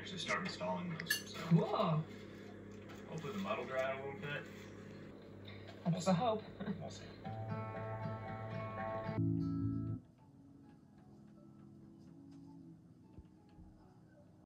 actually start installing those. So Cool. hopefully the mud will dry out a little bit. That's the hope. We'll see.